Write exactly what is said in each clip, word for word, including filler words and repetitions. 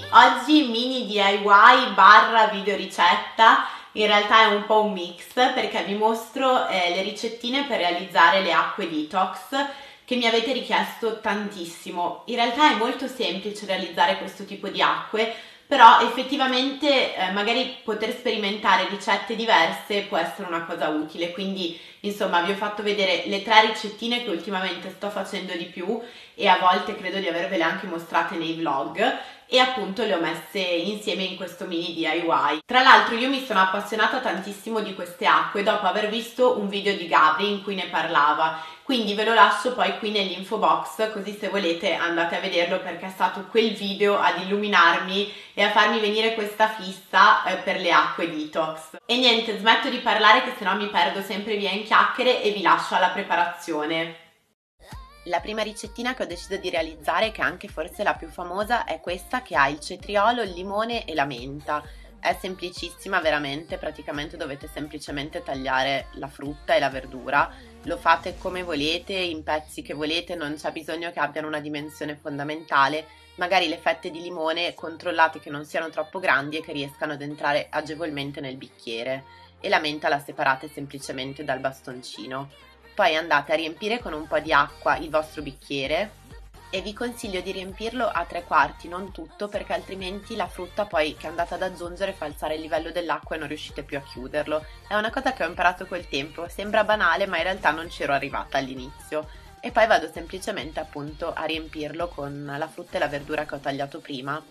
Oggi mini D I Y barra video ricetta, in realtà è un po' un mix perché vi mostro eh, le ricettine per realizzare le acque detox che mi avete richiesto tantissimo. In realtà è molto semplice realizzare questo tipo di acque, però effettivamente eh, magari poter sperimentare ricette diverse può essere una cosa utile, quindi insomma vi ho fatto vedere le tre ricettine che ultimamente sto facendo di più e a volte credo di avervele anche mostrate nei vlog e appunto le ho messe insieme in questo mini D I Y. Tra l'altro io mi sono appassionata tantissimo di queste acque dopo aver visto un video di Gabri in cui ne parlava, quindi ve lo lascio poi qui nell'info box, così se volete andate a vederlo perché è stato quel video ad illuminarmi e a farmi venire questa fissa eh, per le acque detox. E niente, smetto di parlare che sennò mi perdo sempre via in chiacchiere e vi lascio alla preparazione. La prima ricettina che ho deciso di realizzare, che è anche forse la più famosa, è questa che ha il cetriolo, il limone e la menta. È semplicissima veramente, praticamente dovete semplicemente tagliare la frutta e la verdura, lo fate come volete, in pezzi che volete, non c'è bisogno che abbiano una dimensione fondamentale, magari le fette di limone controllate che non siano troppo grandi e che riescano ad entrare agevolmente nel bicchiere, e la menta la separate semplicemente dal bastoncino. Poi andate a riempire con un po' di acqua il vostro bicchiere e vi consiglio di riempirlo a tre quarti, non tutto, perché altrimenti la frutta poi che andate ad aggiungere fa alzare il livello dell'acqua e non riuscite più a chiuderlo. È una cosa che ho imparato col tempo, sembra banale ma in realtà non c'ero arrivata all'inizio. E poi vado semplicemente appunto a riempirlo con la frutta e la verdura che ho tagliato prima.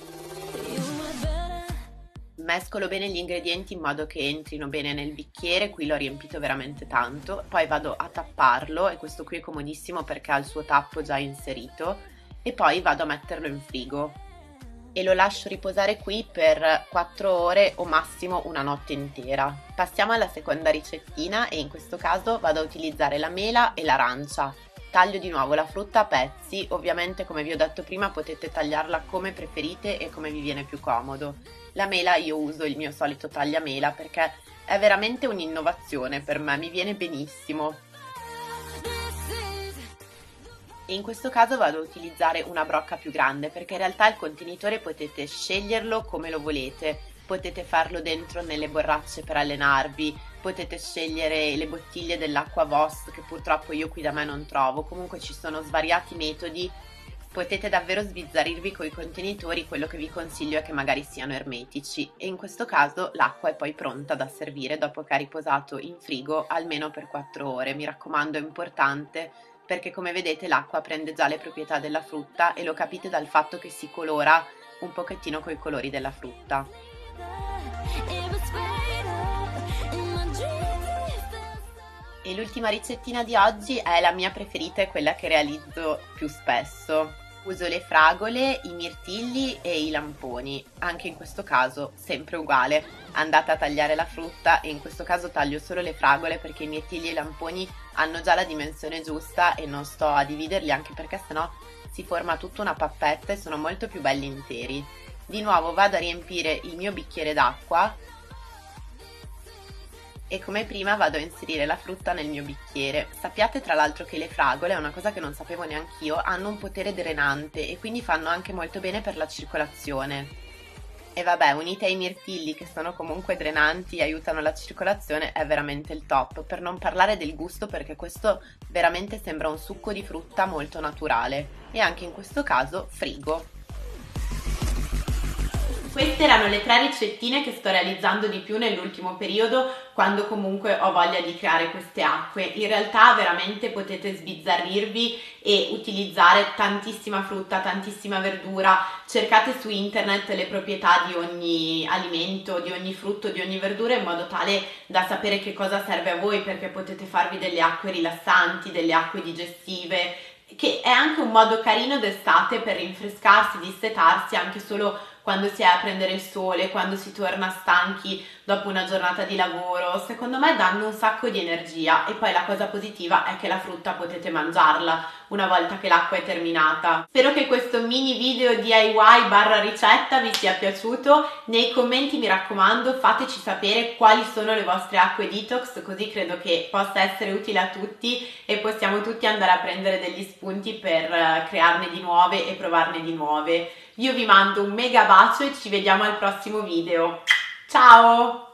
Mescolo bene gli ingredienti in modo che entrino bene nel bicchiere, qui l'ho riempito veramente tanto, poi vado a tapparlo e questo qui è comodissimo perché ha il suo tappo già inserito e poi vado a metterlo in frigo e lo lascio riposare qui per quattro ore o massimo una notte intera. Passiamo alla seconda ricettina e in questo caso vado a utilizzare la mela e l'arancia. Taglio di nuovo la frutta a pezzi, ovviamente come vi ho detto prima potete tagliarla come preferite e come vi viene più comodo. La mela io uso il mio solito tagliamela perché è veramente un'innovazione per me, mi viene benissimo. E in questo caso vado a utilizzare una brocca più grande perché in realtà il contenitore potete sceglierlo come lo volete. Potete farlo dentro nelle borracce per allenarvi, potete scegliere le bottiglie dell'acqua V O S che purtroppo io qui da me non trovo, comunque ci sono svariati metodi, potete davvero sbizzarrirvi con i contenitori, quello che vi consiglio è che magari siano ermetici e in questo caso l'acqua è poi pronta da servire dopo che ha riposato in frigo almeno per quattro ore, mi raccomando è importante perché come vedete l'acqua prende già le proprietà della frutta e lo capite dal fatto che si colora un pochettino coi colori della frutta. E l'ultima ricettina di oggi è la mia preferita e quella che realizzo più spesso. Uso le fragole, i mirtilli e i lamponi, anche in questo caso sempre uguale. Andate a tagliare la frutta e in questo caso taglio solo le fragole perché i mirtilli e i lamponi hanno già la dimensione giusta e non sto a dividerli anche perché sennò si forma tutta una pappetta e sono molto più belli interi. Di nuovo vado a riempire il mio bicchiere d'acqua e come prima vado a inserire la frutta nel mio bicchiere. Sappiate tra l'altro che le fragole, è una cosa che non sapevo neanch'io, hanno un potere drenante e quindi fanno anche molto bene per la circolazione. E vabbè, unite ai mirtilli che sono comunque drenanti e aiutano la circolazione è veramente il top, per non parlare del gusto perché questo veramente sembra un succo di frutta molto naturale e anche in questo caso frigo. Queste erano le tre ricettine che sto realizzando di più nell'ultimo periodo quando comunque ho voglia di creare queste acque. In realtà veramente potete sbizzarrirvi e utilizzare tantissima frutta, tantissima verdura. Cercate su internet le proprietà di ogni alimento, di ogni frutto, di ogni verdura in modo tale da sapere che cosa serve a voi perché potete farvi delle acque rilassanti, delle acque digestive, che è anche un modo carino d'estate per rinfrescarsi, dissetarsi anche solo quando si è a prendere il sole, quando si torna stanchi dopo una giornata di lavoro. Secondo me danno un sacco di energia e poi la cosa positiva è che la frutta potete mangiarla una volta che l'acqua è terminata. Spero che questo mini video D I Y barra ricetta vi sia piaciuto. Nei commenti mi raccomando fateci sapere quali sono le vostre acque detox, così credo che possa essere utile a tutti e possiamo tutti andare a prendere degli spunti per crearne di nuove e provarne di nuove. Io vi mando un mega bacio e ci vediamo al prossimo video. Ciao!